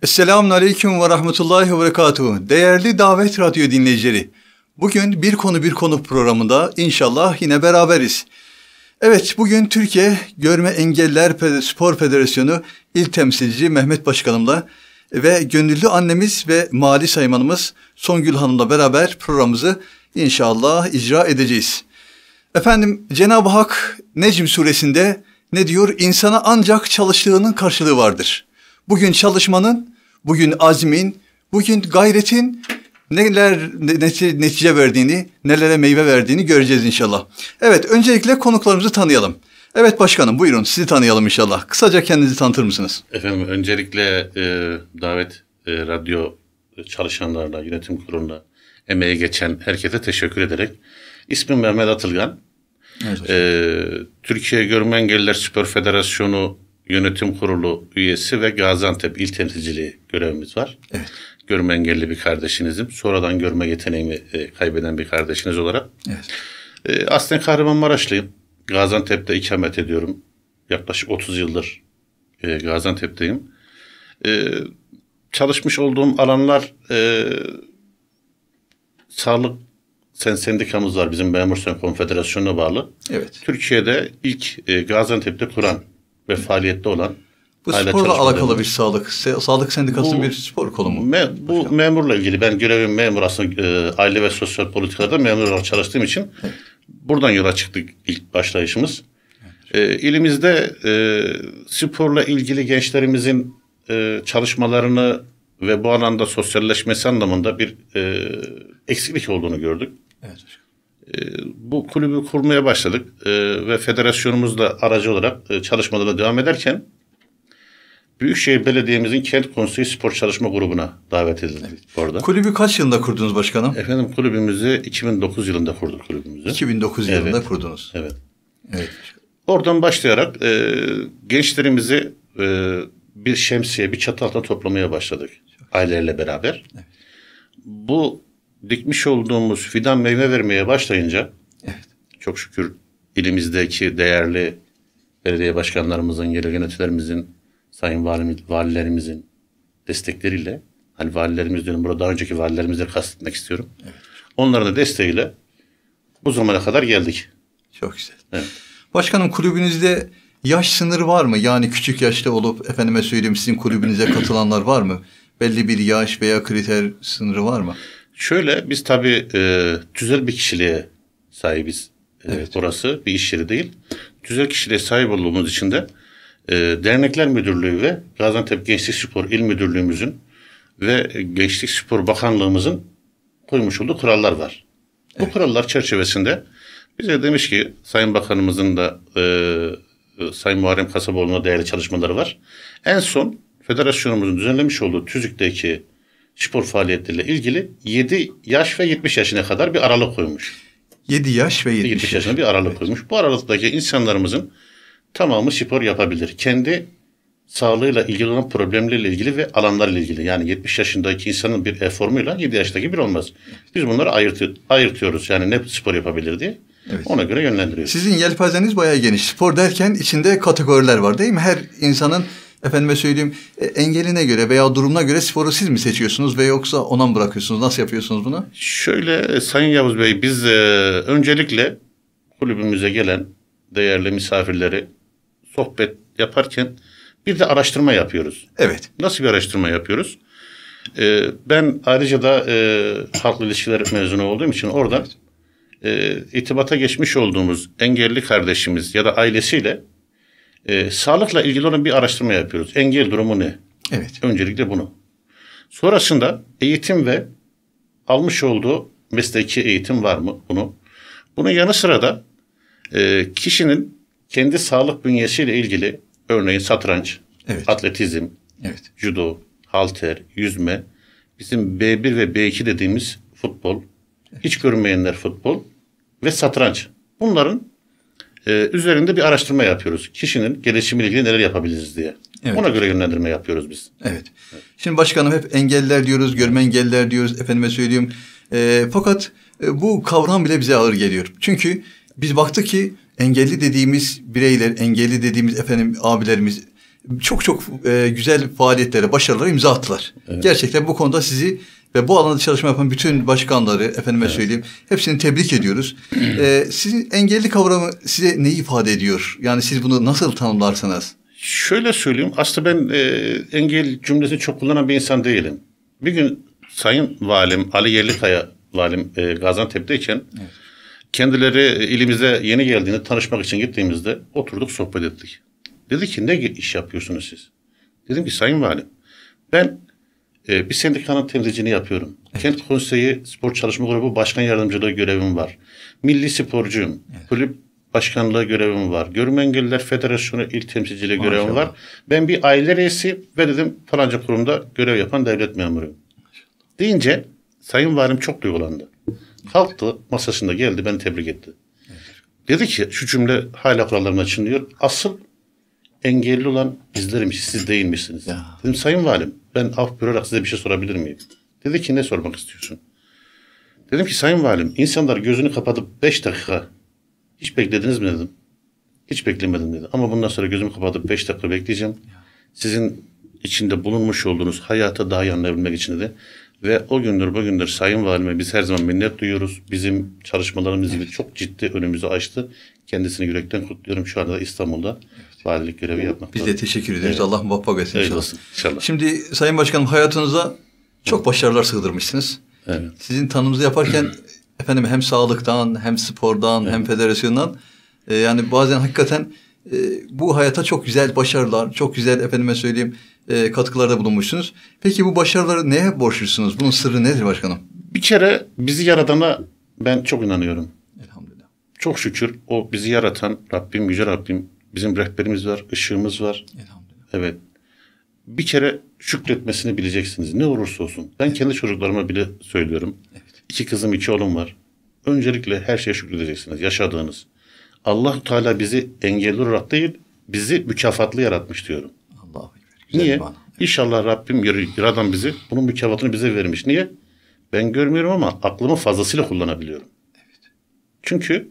Esselamun Aleyküm ve Rahmetullahi ve Berekatuhu. Değerli Davet Radyo dinleyicileri, bugün Bir Konu programında inşallah yine beraberiz. Evet, bugün Türkiye Görme Engelliler Spor Federasyonu İl Temsilcisi Mehmet Başkanımla ve gönüllü annemiz ve mali saymanımız Songül Hanım'la beraber programımızı inşallah icra edeceğiz. Efendim, Cenab-ı Hak Necm suresinde ne diyor? İnsana ancak çalıştığının karşılığı vardır. Bugün çalışmanın, bugün azmin, bugün gayretin neler netice verdiğini, nelere meyve verdiğini göreceğiz inşallah. Evet, öncelikle konuklarımızı tanıyalım. Evet başkanım, buyurun sizi tanıyalım inşallah. Kısaca kendinizi tanıtır mısınız? Efendim, öncelikle Davet Radyo çalışanlarına, yönetim kuruluna emeği geçen herkese teşekkür ederek. İsmim Mehmet Atılgan. Evet, Türkiye Görme Engelliler Spor Federasyonu Yönetim Kurulu üyesi ve Gaziantep İl Temsilciliği görevimiz var. Evet. Görme engelli bir kardeşinizim. Sonradan görme yeteneğimi kaybeden bir kardeşiniz olarak. Evet. Aslen Kahramanmaraşlıyım. Gaziantep'te ikamet ediyorum. Yaklaşık 30 yıldır Gaziantep'teyim. Çalışmış olduğum alanlar sağlık sendikamız var. Bizim Memur Sen Konfederasyonu'na bağlı. Evet. Türkiye'de ilk Gaziantep'te kuran ve faaliyette olan. Bu sporla alakalı bir sağlık sendikasının bir spor kolu mu? Bu memurla ilgili. Ben görevim memur aslında, aile ve sosyal politikalarda memur olarak çalıştığım için buradan yola çıktık ilk başlayışımız. Evet. İlimizde sporla ilgili gençlerimizin çalışmalarını ve bu alanda sosyalleşmesi anlamında bir eksiklik olduğunu gördük. Evet. Bu kulübü kurmaya başladık ve federasyonumuzla aracı olarak çalışmalarına devam ederken Büyükşehir Belediye'mizin Kent Konseyi Spor Çalışma Grubu'na davet edildik. Evet. Orada. Kulübü kaç yılında kurdunuz başkanım? Efendim, kulübümüzü 2009 yılında kurduk kulübümüzü. 2009 yılında kurdunuz. Evet. Evet. Oradan başlayarak gençlerimizi bir şemsiye, bir çatı altına toplamaya başladık. Ailelerle beraber. Evet. Bu dikmiş olduğumuz fidan meyve vermeye başlayınca çok şükür ilimizdeki değerli belediye başkanlarımızın, yerel yöneticilerimizin, sayın valilerimizin destekleriyle, hani valilerimiz diyorum, burada daha önceki valilerimizle kastetmek istiyorum. Evet. Onların da desteğiyle bu zamana kadar geldik. Çok güzel. Evet. Başkanım, kulübünüzde yaş sınırı var mı? Yani küçük yaşta olup efendime söyleyeyim sizin kulübünüze katılanlar var mı? Belli bir yaş veya kriter sınırı var mı? Şöyle, biz tabii tüzel bir kişiliğe sahibiz. Evet. Orası bir iş yeri değil. Tüzel kişiliğe sahip olduğumuz için de Dernekler Müdürlüğü ve Gaziantep Gençlik Spor İl Müdürlüğümüzün ve Gençlik Spor Bakanlığımızın koymuş olduğu kurallar var. Evet. Bu kurallar çerçevesinde bize demiş ki, Sayın Bakanımızın da Sayın Muharrem Kasaboğlu'na değerli çalışmaları var. En son federasyonumuzun düzenlemiş olduğu TÜZÜK'teki spor faaliyetleriyle ilgili 7 yaş ve 70 yaşına kadar bir aralık koymuş. 7 yaş ve 70 yaşına bir aralık koymuş. Bu aralıktaki insanlarımızın tamamı spor yapabilir. Kendi sağlığıyla ilgili olan problemlerle ilgili ve alanlarla ilgili. Yani 70 yaşındaki insanın bir eformuyla 7 yaşındaki bir olmaz. Biz bunları ayırtıyoruz. Yani ne spor yapabilir diye. Evet. Ona göre yönlendiriyoruz. Sizin yelpazeniz bayağı geniş. Spor derken içinde kategoriler var değil mi? Her insanın efendime söyleyeyim engeline göre veya durumuna göre sporu siz mi seçiyorsunuz ve yoksa ona mı bırakıyorsunuz? Nasıl yapıyorsunuz bunu? Şöyle Sayın Yavuz Bey, biz öncelikle kulübümüze gelen değerli misafirleri sohbet yaparken bir de araştırma yapıyoruz. Evet. Nasıl bir araştırma yapıyoruz? Ben ayrıca da halkla ilişkiler mezunu olduğum için orada irtibata geçmiş olduğumuz engelli kardeşimiz ya da ailesiyle sağlıkla ilgili olan bir araştırma yapıyoruz. Engel durumu ne? Evet. Öncelikle bunu. Sonrasında eğitim ve almış olduğu mesleki eğitim var mı? Bunun yanı sıra da kişinin kendi sağlık bünyesiyle ilgili örneğin satranç, atletizm, judo, halter, yüzme, bizim B1 ve B2 dediğimiz futbol, hiç görünmeyenler futbol ve satranç. Bunların üzerinde bir araştırma yapıyoruz. Kişinin gelişimiyle ilgili neler yapabiliriz diye. Evet. Ona göre yönlendirme yapıyoruz biz. Evet. Şimdi başkanım, hep engelliler diyoruz, görme engelliler diyoruz, efendime söyleyeyim. Fakat bu kavram bile bize ağır geliyor. Çünkü biz baktık ki engelli dediğimiz bireyler, engelli dediğimiz abilerimiz çok güzel faaliyetlere, başarılara imza attılar. Evet. Gerçekten bu konuda sizi ve bu alanda çalışma yapan bütün başkanları, efendime söyleyeyim, hepsini tebrik ediyoruz. Sizin engelli kavramı size neyi ifade ediyor? Yani siz bunu nasıl tanımlarsınız? Şöyle söyleyeyim, aslında ben engel cümlesini çok kullanan bir insan değilim. Bir gün Sayın Valim Ali Yerlikaya Valim Gaziantep'teyken kendileri ilimize yeni geldiğinde tanışmak için gittiğimizde oturduk, sohbet ettik. Dedi ki ne iş yapıyorsunuz siz? Dedim ki Sayın Valim, ben bir sendikanın temsilciliğini yapıyorum. Evet. Kent Konseyi Spor Çalışma Grubu Başkan Yardımcılığı görevim var. Milli sporcuyum. Evet. Kulüp başkanlığı görevim var. Görme Engelliler Federasyonu İl Temsilciliği görevim var. Ben bir aile reisi ve dedim falanca kurumda görev yapan devlet memuruyum. Deyince Sayın Valim çok duygulandı. Kalktı, masasında geldi, beni tebrik etti. Evet. Dedi ki şu cümle hala kurallarına çınlıyor. Asıl engelli olan bizlerim, siz değil misiniz? Ya. Dedim Sayın Valim, ben af buyurarak size bir şey sorabilir miyim? Dedi ki ne sormak istiyorsun? Dedim ki Sayın Valim, insanlar gözünü kapatıp 5 dakika hiç beklediniz mi dedim. Hiç beklemedim dedi. Ama bundan sonra gözümü kapatıp 5 dakika bekleyeceğim. Sizin içinde bulunmuş olduğunuz hayata daha iyi anlayabilmek için dedi. Ve o gündür bugündür Sayın Valime biz her zaman minnet duyuyoruz. Bizim çalışmalarımız gibi çok ciddi önümüzü açtı. Kendisini yürekten kutluyorum. Şu anda İstanbul'da valilik görevi yapmakta. Biz de teşekkür ederiz. Evet. Allah muvaffak etsin inşallah. Şimdi Sayın Başkanım, hayatınıza çok başarılar sığdırmışsınız. Evet. Sizin tanımınızı yaparken efendim hem sağlıktan hem spordan hem federasyondan yani bazen hakikaten bu hayata çok güzel başarılar, çok güzel efendime söyleyeyim katkılarda bulunmuşsunuz. Peki bu başarıları neye borçlusunuz? Bunun sırrı nedir başkanım? Bir kere bizi yaradana ben çok inanıyorum. Elhamdülillah. Çok şükür o bizi yaratan Rabbim, yüce Rabbim, bizim rehberimiz var, ışığımız var. Elhamdülillah. Evet. Bir kere şükretmesini bileceksiniz. Ne olursa olsun. Ben kendi çocuklarıma bile söylüyorum. Evet. 2 kızım, 2 oğlum var. Öncelikle her şeye şükredeceksiniz. Yaşadığınız. Allah Teala bizi engelli olarak değil, bizi mükafatlı yaratmış diyorum. Allah'a niye? Evet. İnşallah Rabbim yaradan bizi, bunun mükafatını bize vermiş. Niye? Ben görmüyorum ama aklımı fazlasıyla kullanabiliyorum. Evet. Çünkü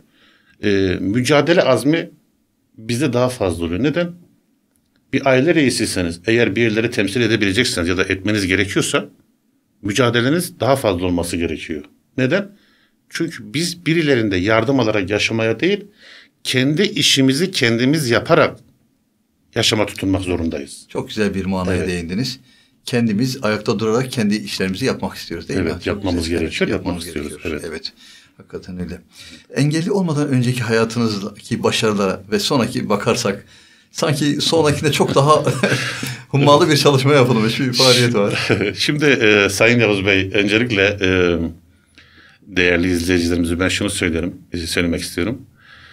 mücadele azmi bizde daha fazla oluyor. Neden? Bir aile reisiyseniz, eğer bir yerleri temsil edebileceksiniz ya da etmeniz gerekiyorsa mücadeleniz daha fazla olması gerekiyor. Neden? Çünkü biz birilerinde yardım alarak yaşamaya değil, kendi işimizi kendimiz yaparak yaşama tutunmak zorundayız. Çok güzel bir manaya değindiniz. Kendimiz ayakta durarak kendi işlerimizi yapmak istiyoruz değil mi? Evet, yapmamız gerekiyor. Yapmak istiyoruz. Evet. Hakikaten öyle. Engelli olmadan önceki hayatınızdaki başarılara ve sonraki bakarsak sanki sonrakinde çok daha hummalı bir çalışma yapılmış bir faaliyet var. Şimdi Sayın Yavuz Bey, öncelikle değerli izleyicilerimize ben şunu söylemek istiyorum.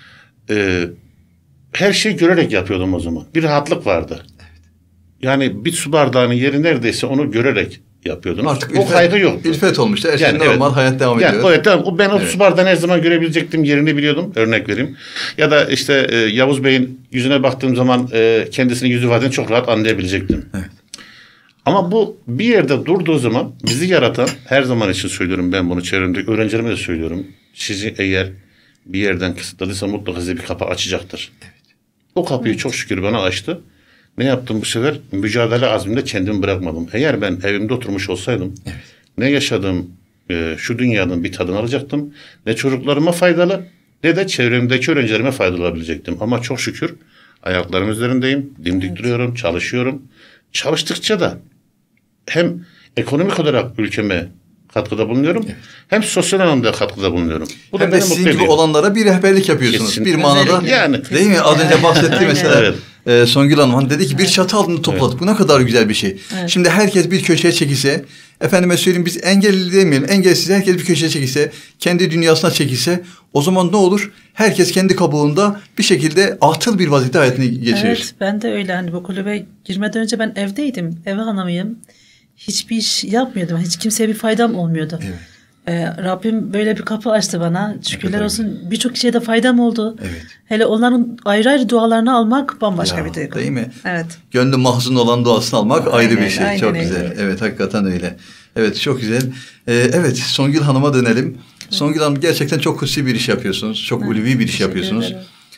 Her şeyi görerek yapıyordum o zaman. Bir rahatlık vardı. Evet. Yani bir su bardağının yeri neredeyse onu görerek yapıyordum. Artık o kaygı yoktu. İlfet olmuştu. Her şey normal, hayat devam ediyor. Evet, tamam. Ben o su bardağını her zaman görebilecektim. Yerini biliyordum. Örnek vereyim. Ya da işte Yavuz Bey'in yüzüne baktığım zaman kendisinin yüz ifadesini çok rahat anlayabilecektim. Evet. Ama bu bir yerde durduğu zaman bizi yaratan, her zaman için söylüyorum ben bunu, çevremdeki öğrencilerime de söylüyorum. Sizi eğer bir yerden kısıtladıysa mutlaka size bir kapı açacaktır. Evet. O kapıyı çok şükür bana açtı. Ne yaptım bu sefer? Mücadele azminde kendimi bırakmadım. Eğer ben evimde oturmuş olsaydım ne yaşadığım şu dünyanın bir tadını alacaktım. Ne çocuklarıma faydalı ne de çevremdeki öğrencilerime faydalı olabilecektim. Ama çok şükür ayaklarım üzerindeyim. Dimdik duruyorum, çalışıyorum. Çalıştıkça da hem ekonomik olarak ülkeme katkıda bulunuyorum. Evet. Hem sosyal anlamda katkıda bulunuyorum. Bu hem da de sizin gibi olanlara bir rehberlik yapıyorsunuz. Kesinlikle. Bir manada yani. Değil mi? Az önce bahsetti mesela Songül Hanım. Dedi ki bir çatı altında topladık. Evet. Bu ne kadar güzel bir şey. Evet. Şimdi herkes bir köşeye çekilse, efendime söyleyeyim biz engelli demeyelim, engelsiz herkes bir köşeye çekilse, kendi dünyasına çekilse, o zaman ne olur? Herkes kendi kabuğunda bir şekilde atıl bir vaziyette hayatını geçirir. Evet, ben de öyle. Hani bu kulübe girmeden önce ben evdeydim. Ev hanımıyım. Hiçbir iş yapmıyordum. Hiç kimseye bir faydam olmuyordu. Evet. Rabbim böyle bir kapı açtı bana. Şükürler olsun. Birçok kişiye de faydam oldu. Evet. Hele onların ayrı ayrı dualarını almak bambaşka bir duygu. Değil mi? Evet. Gönlü mahzun olan duasını almak ayrı bir şey. Aynen, çok güzel. Evet, hakikaten öyle. Evet, çok güzel. Evet, Songül Hanım'a dönelim. Evet. Songül Hanım, gerçekten çok kutsi bir iş yapıyorsunuz. Çok ulvi bir iş yapıyorsunuz.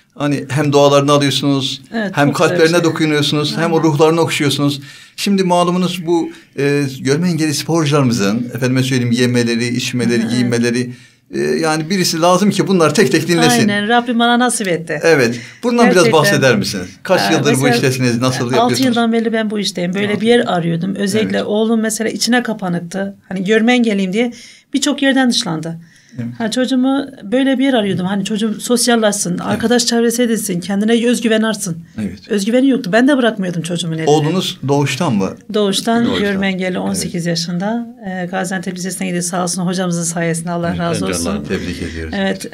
Hani hem dualarını alıyorsunuz, evet, hem kalplerine şey. dokunuyorsunuz, hem o ruhlarını okşuyorsunuz. Şimdi malumunuz bu görme engelli sporcularımızın efendime söyleyeyim yemeleri, içmeleri, giyinmeleri yani birisi lazım ki bunlar tek tek dinlesin. Aynen, Rabbim bana nasip etti. Evet. Bundan gerçekten biraz bahseder misiniz? Kaç yıldır bu iştesiniz? Nasıl yapıyorsunuz? 6 yıldan beri ben bu işteyim. Böyle bir yer arıyordum. Özellikle oğlum mesela içine kapanıktı. Hani görme engelliyim diye birçok yerden dışlandı. Evet. Hani çocuğumu böyle bir yer arıyordum. Hani çocuğum sosyallaşsın, arkadaş çevresi edinsin, kendine özgüven artsın. Evet. Özgüveni yoktu. Ben de bırakmıyordum çocuğumun elini. Oğlunuz doğuştan mı? Doğuştan görme engelli 18 yaşında. Gaziantep Lisesi'ne gidiyor sağ olsun hocamızın sayesinde. Allah razı olsun. Tebrik ediyoruz. Evet.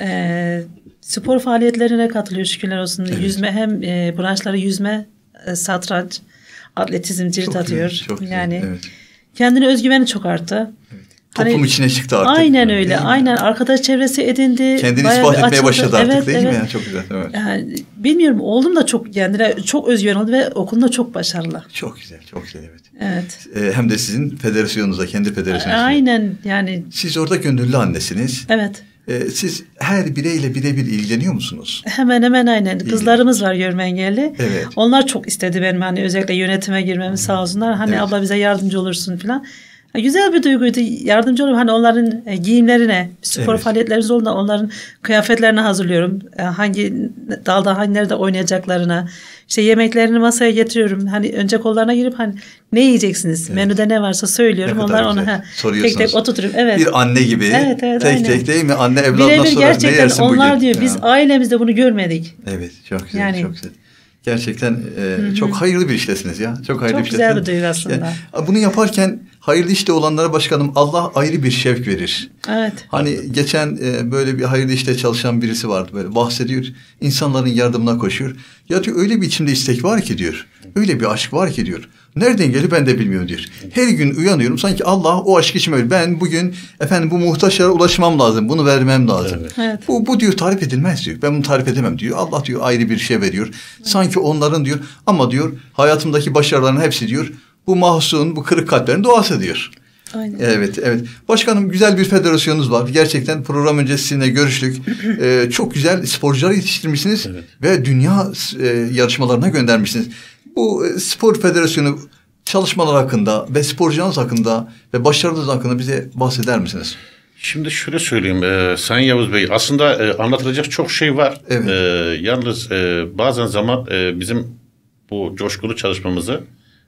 Spor faaliyetlerine katılıyor şükürler olsun. Evet. Yüzme hem branşları yüzme, satranç, atletizm, cirit atıyor. Çok güzel. Yani kendine özgüveni çok arttı. Evet. Toplum içine çıktı artık. Aynen öyle. Aynen. Arkadaş çevresi edindi. Kendini ispat etmeye başladı artık değil mi? Yani çok güzel. Evet. Yani, bilmiyorum. Oğlum da çok kendine çok özgüven oldu ve okulunda çok başarılı. Çok güzel. Çok güzel evet. Evet. Hem de sizin federasyonunuza, kendi federasyonunuzda. Aynen yani. Siz orada gönüllü annesiniz. Evet. Siz her bireyle birebir ilgileniyor musunuz? Hemen hemen aynen. Kızlarımız var görme engelli. Evet. Onlar çok istedi benim hani özellikle yönetime girmemi sağ olsunlar. Hani abla bize yardımcı olursun falan. Güzel bir duyguydu. Yardımcı oluyorum. Hani onların giyimlerine, spor faaliyetlerimiz olduğunda onların kıyafetlerini hazırlıyorum. Hangi dalda, hangi nerede oynayacaklarına. İşte yemeklerini masaya getiriyorum. Hani önce kollarına girip hani ne yiyeceksiniz? Menüde ne varsa söylüyorum. Onlar onu tek tek oturtuyorum. Evet. Bir anne gibi. Evet, tek değil mi? Anne evladına sorar ne yersin bugün? Onlar diyor biz ailemizde bunu görmedik. Evet. Çok güzel. Yani, çok güzel. Gerçekten çok hayırlı bir iştesiniz ya. Çok hayırlı çok güzel bir duygu aslında. Yani, bunu yaparken hayırlı işte olanlara başkanım Allah ayrı bir şevk verir. Evet. Hani geçen böyle bir hayırlı işte çalışan birisi vardı böyle bahsediyor. İnsanların yardımına koşuyor. Ya diyor öyle bir içimde istek var ki diyor. Öyle bir aşk var ki diyor. Nereden geliyor ben de bilmiyorum diyor. Her gün uyanıyorum sanki Allah o aşk içime veriyor. Ben bugün efendim bu muhtaçlara ulaşmam lazım. Bunu vermem lazım. Evet. Bu diyor tarif edilmez diyor. Ben bunu tarif edemem diyor. Allah diyor ayrı bir şey veriyor. Sanki onların diyor ama diyor hayatımdaki başarıların hepsi diyor bu mahzun, bu kırık kalplerin duası diyor. Aynen. Evet. Başkanım güzel bir federasyonunuz var. Gerçekten program öncesi sizinle görüştük. Çok güzel sporcular yetiştirmişsiniz ve dünya yarışmalarına göndermişsiniz. Bu spor federasyonu çalışmalar hakkında ve sporcularınız hakkında ve başarınız hakkında bize bahseder misiniz? Şimdi şöyle söyleyeyim Sayın Yavuz Bey aslında anlatılacak çok şey var. Evet. Yalnız bazen zaman bizim bu coşkulu çalışmamızı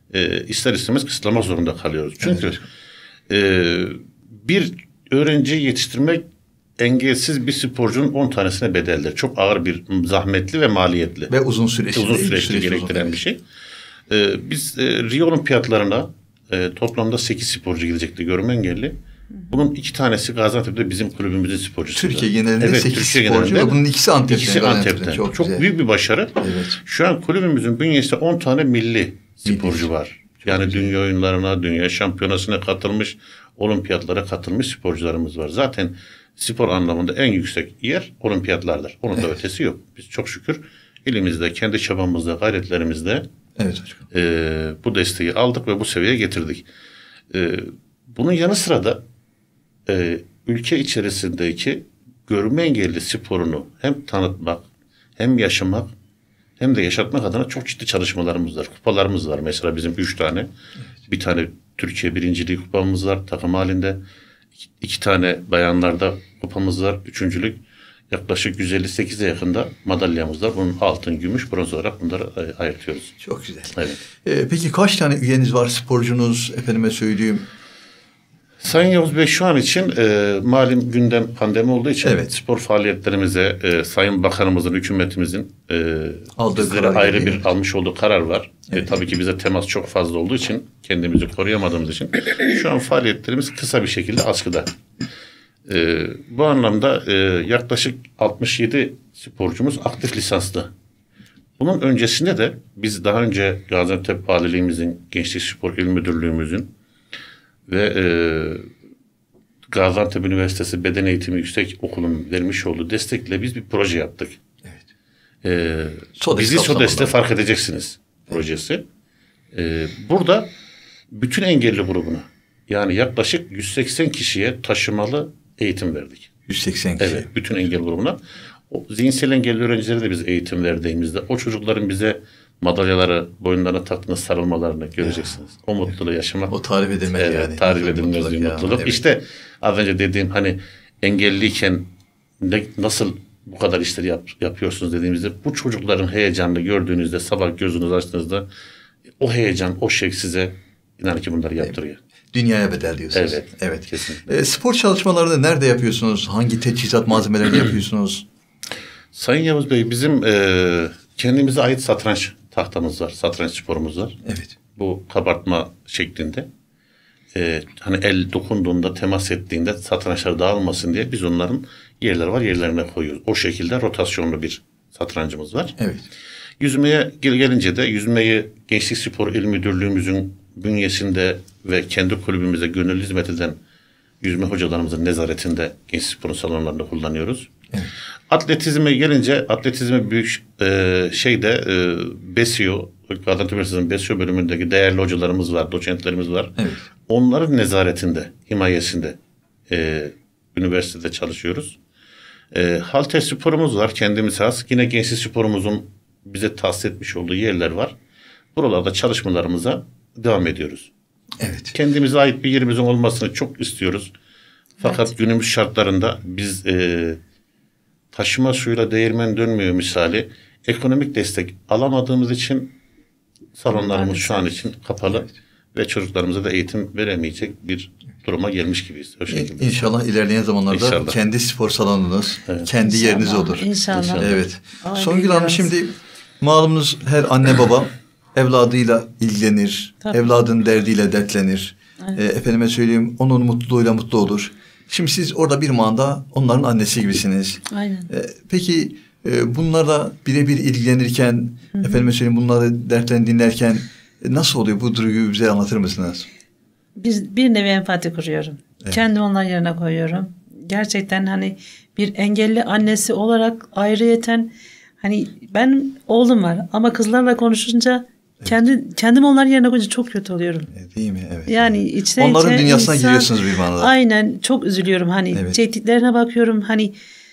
ister istemez kısıtlamak zorunda kalıyoruz. Çünkü bir öğrenci yetiştirmek engelsiz bir sporcunun 10 tanesine bedeldir. Çok ağır bir zahmetli ve maliyetli. Ve uzun süreçli gerektiren bir şey. Biz Rio Olimpiyatlarına toplamda 8 sporcu gidecekti görme engelli. Bunun 2 tanesi Gaziantep'te bizim kulübümüzün sporcusu. Türkiye genelinde 8 sporcu ve bunun ikisi Antep'ten. Çok büyük bir başarı. Evet. Şu an kulübümüzün bünyesinde 10 tane milli sporcu var. Yani dünya oyunlarına, dünya şampiyonasına katılmış, olimpiyatlara katılmış sporcularımız var. Zaten spor anlamında en yüksek yer olimpiyatlardır. Onun da ötesi yok. Biz çok şükür elimizde, kendi çabamızda, gayretlerimizde bu desteği aldık ve bu seviyeye getirdik. Bunun yanı sıra da ülke içerisindeki görme engelli sporunu hem tanıtmak, hem yaşamak, hem de yaşatmak adına çok ciddi çalışmalarımız var. Kupalarımız var. Mesela bizim 3 tane. Bir tane Türkiye birinciliği kupamız var takım halinde. 2 tane bayanlarda kupamız var. 3.'lük yaklaşık 158'e yakında madalyamız var. Bunun altın, gümüş, bronz olarak bunları ayırtıyoruz. Çok güzel. Evet. Peki kaç tane üyeniz var sporcunuz? Efendime söyleyeyim. Sayın Yavuz Bey şu an için malum gündem pandemi olduğu için spor faaliyetlerimize Sayın Bakanımızın, hükümetimizin bizlere ayrı bir almış olduğu karar var. Tabii ki bize temas çok fazla olduğu için kendimizi koruyamadığımız için şu an faaliyetlerimiz kısa bir şekilde askıda. Bu anlamda yaklaşık 67 sporcumuz aktif lisanslı. Bunun öncesinde de biz daha önce Gaziantep Valiliğimizin, Gençlik Spor İl Müdürlüğümüzün ve Gaziantep Üniversitesi Beden Eğitimi Yüksek Okulu'nun vermiş olduğu destekle biz bir proje yaptık. Bizi SODES'te fark edeceksiniz projesi. Burada bütün engelli grubuna yani yaklaşık 180 kişiye taşımalı eğitim verdik. 180 kişi. Evet, bütün engelli grubuna. O zihinsel engelli öğrencilere de biz eğitim verdiğimizde o çocukların bize madalyaları boyunlarına taktığında sarılmalarını göreceksiniz. O mutluluğu yaşamak. O tarif edilmez evet, yani. Tarif edilmez bir mutluluk. Evet. İşte az önce dediğim hani engelliyken nasıl bu kadar işleri yapıyorsunuz dediğimizde bu çocukların heyecanını gördüğünüzde sabah gözünüzü açtığınızda o heyecan, o şevk size inanın ki bunları yaptırıyor. Dünyaya bedel diyorsunuz. Evet. Evet. Kesinlikle. Spor çalışmalarını nerede yapıyorsunuz? Hangi teçhizat malzemelerini yapıyorsunuz? Sayın Yavuz Bey bizim kendimize ait satranç tahtamız var. Satranç sporumuz var. Evet. Bu kabartma şeklinde. Hani el dokunduğunda, temas ettiğinde satrançlar dağılmasın diye biz onların yerleri var, yerlerine koyuyoruz. O şekilde rotasyonlu bir satrancımız var. Evet. Yüzmeye gelince de yüzmeyi Gençlik Spor İl Müdürlüğümüzün bünyesinde ve kendi kulübümüze gönüllü hizmet eden yüzme hocalarımızın nezaretinde Gençlik Spor'un salonlarında kullanıyoruz. Evet. Atletizme gelince atletizme büyük BESİO, Gaziantep Üniversitesi'nin BESİO bölümündeki değerli hocalarımız var, doçentlerimiz var. Evet. Onların nezaretinde, himayesinde üniversitede çalışıyoruz. Halter sporumuz var, kendimize has. Yine gençlik sporumuzun bize tahsis etmiş olduğu yerler var. Buralarda çalışmalarımıza devam ediyoruz. Evet. Kendimize ait bir yerimizin olmasını çok istiyoruz. Fakat evet, günümüz şartlarında biz taşıma suyla değirmen dönmüyor misali ekonomik destek alamadığımız için salonlarımız şu an için kapalı. Evet. Ve çocuklarımıza da eğitim veremeyecek bir duruma gelmiş gibiyiz. O şekilde. İnşallah ilerleyen zamanlarda İnşallah kendi spor salonunuz, evet, kendi İnşallah yeriniz olur. İnşallah. Evet. Songül Hanım, şimdi malumunuz her anne baba evladıyla ilgilenir. Tabii. Evladın derdiyle dertlenir. Efendime söyleyeyim, onun mutluluğuyla mutlu olur. Şimdi siz orada bir manada onların annesi gibisiniz. Aynen. Peki bunlarla birebir ilgilenirken, efendime söyleyeyim, bunları dertlerini dinlerken nasıl oluyor? Bu duyguyu bize anlatır mısınız? Bir nevi empati kuruyorum. Evet. Kendimi onların yerine koyuyorum. Gerçekten hani bir engelli annesi olarak ayrıyeten hani ben oğlum var ama kızlarla konuşunca evet, kendimi onların yerine koyunca çok kötü oluyorum. Değil mi? Evet. Yani içten onların dünyasına giriyorsunuz bir manada. Aynen, çok üzülüyorum hani evet, çektiklerine bakıyorum hani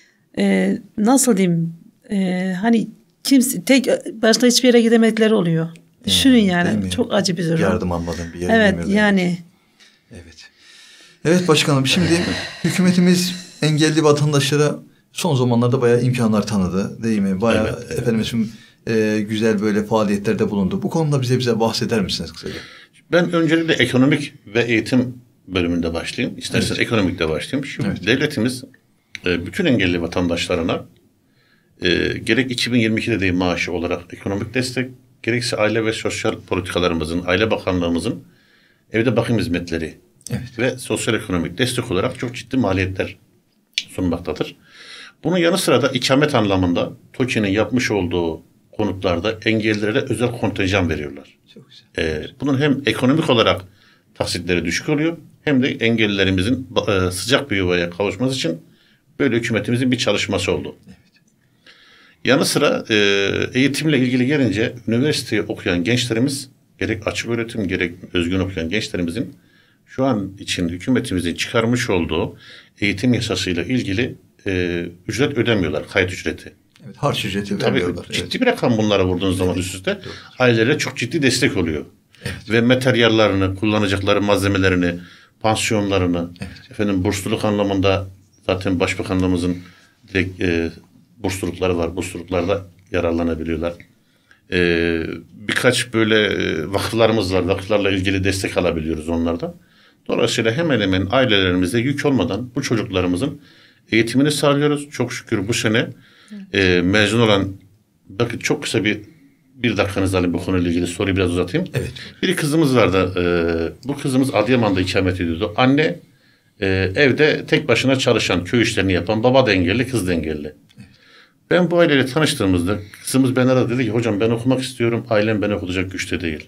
nasıl diyeyim hani kimse tek başına hiçbir yere gidemedikleri oluyor. Düşünün yani çok acı bir durum. Yardım almadan bir yere evet yani. Evet. Evet başkanım, şimdi hükümetimiz engelli vatandaşlara son zamanlarda bayağı imkanlar tanıdı, değil mi? Bayağı evet, efendim güzel böyle faaliyetlerde bulundu. Bu konuda bize bahseder misiniz kısaca? Ben öncelikle ekonomik ve eğitim bölümünde başlayayım. İsterseniz evet, ekonomikte başlayayım. Şu evet, devletimiz bütün engelli vatandaşlarına gerek 2022'de de maaşı olarak ekonomik destek, gerekse aile ve sosyal politikalarımızın, Aile Bakanlığımızın evde bakım hizmetleri evet, ve sosyal ekonomik destek olarak çok ciddi maliyetler sunmaktadır. Bunun yanı sıra da ikamet anlamında TOKİ'nin yapmış olduğu konutlarda engellilere özel kontenjan veriyorlar. Çok güzel. Bunun hem ekonomik olarak taksitleri düşük oluyor hem de engellilerimizin sıcak bir yuvaya kavuşması için böyle hükümetimizin bir çalışması oldu. Evet. Yanı sıra eğitimle ilgili gelince üniversiteye okuyan gençlerimiz gerek açık öğretim gerek özgün okuyan gençlerimizin şu an için hükümetimizin çıkarmış olduğu eğitim yasasıyla ilgili ücret ödemiyorlar, kayıt ücreti. Evet, harç ücreti tabii veriyorlar. Ciddi evet, bir rakam bunlara vurduğunuz zaman üst üste ailelere çok ciddi destek oluyor. Evet. Ve materyallerini, kullanacakları malzemelerini, pansiyonlarını, evet, bursluluk anlamında zaten Başbakanlığımızın direkt burslulukları var. Bursluluklarda yararlanabiliyorlar. Birkaç böyle vakıflarımız var. Vakıflarla ilgili destek alabiliyoruz onlardan. Dolayısıyla hemen hemen ailelerimize yük olmadan bu çocuklarımızın eğitimini sağlıyoruz. Çok şükür bu sene mezun olan, bakın çok kısa bir dakikanızı alayım bu konuyla ilgili soruyu biraz uzatayım. Evet. Bir kızımız vardı. Bu kızımız Adıyaman'da ikamet ediyordu. Anne evde tek başına çalışan, köy işlerini yapan, baba da engelli, kız da engelli. Evet. Ben bu aileyle tanıştığımızda kızımız beni aradı, dedi ki hocam ben okumak istiyorum, ailem beni okutacak güçte değil.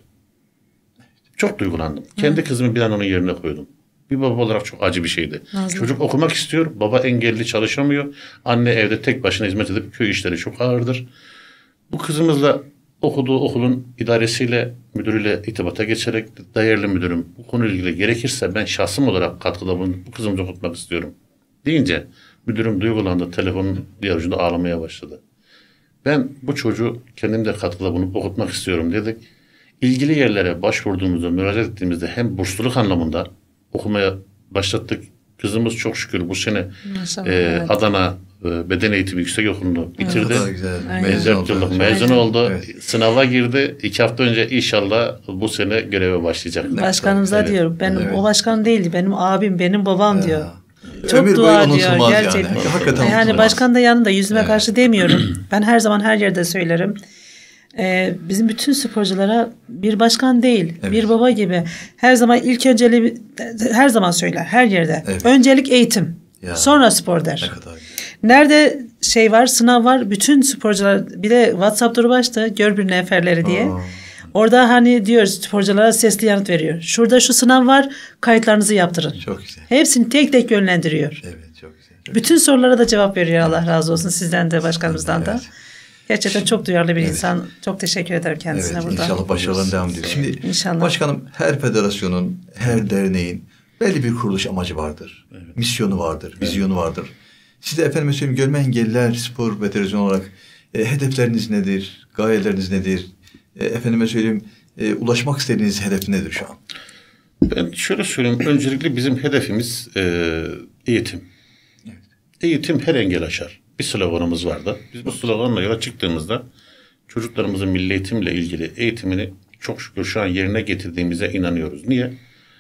Çok duygulandım. Kendi kızımı bir an onun yerine koydum. Bir baba olarak çok acı bir şeydi. Nazlı. Çocuk okumak istiyor, baba engelli, çalışamıyor. Anne evde tek başına hizmet edip köy işleri çok ağırdır. Bu kızımızla okuduğu okulun idaresiyle, müdürüyle irtibata geçerek değerli müdürüm bu konuyla ilgili gerekirse ben şahsım olarak katkıda bulunup bu kızımızı okutmak istiyorum deyince Müdürüm duygulandı. Telefonun diğer ucunda ağlamaya başladı. Ben bu çocuğu kendim de katkıda bulunup okutmak istiyorum dedik. İlgili yerlere başvurduğumuzda, müracaat ettiğimizde hem bursluluk anlamında okumaya başlattık. Kızımız çok şükür bu sene evet. Adana Beden Eğitimi Yüksekokulu'nu bitirdi. Evet. 4 yıllık mezun oldu. Evet. Sınava girdi. 2 hafta önce inşallah bu sene göreve başlayacak. Başkanımıza evet. diyorum. Benim evet. O başkan değildi. Benim abim, benim babam diyor. Çok ömür dua diyor gerçekten. Yani. Hakikaten yani başkan da yanında yüzüme evet. karşı demiyorum. Ben her zaman her yerde söylerim. Bizim bütün sporculara bir başkan değil, evet. bir baba gibi her zaman ilk önceliği her zaman söyler her yerde. Evet. Öncelik eğitim, ya. Sonra spor der. Nerede şey var, sınav var, bütün sporcular bir de WhatsApp grubu açtı, gör bir neferleri diye. Orada hani diyoruz sporculara sesli yanıt veriyor. Şurada şu sınav var, kayıtlarınızı yaptırın. Çok güzel. Hepsini tek tek yönlendiriyor. Evet, çok güzel. Çok bütün sorulara da cevap veriyor. Allah razı olsun sizden de başkanımızdan da. Evet. Gerçekten çok duyarlı bir insan. Çok teşekkür ederim kendisine evet, burada. İnşallah başarılarına devam ediyor. Şimdi İnşallah. Başkanım her federasyonun, her derneğin belli bir kuruluş amacı vardır. Evet. Misyonu vardır, vizyonu vardır. Siz de efendim söyleyeyim Görme Engelliler Spor ve Televizyon olarak hedefleriniz nedir? Gayeleriniz nedir? Efendime söyleyeyim ulaşmak istediğiniz hedef nedir şu an? Ben şöyle söyleyeyim. Öncelikle bizim hedefimiz eğitim. Evet. Eğitim her engel aşar. Bir sloganımız vardı. Biz bu sloganla yola çıktığımızda çocuklarımızın milli eğitimle ilgili eğitimini çok şükür şu an yerine getirdiğimize inanıyoruz. Niye?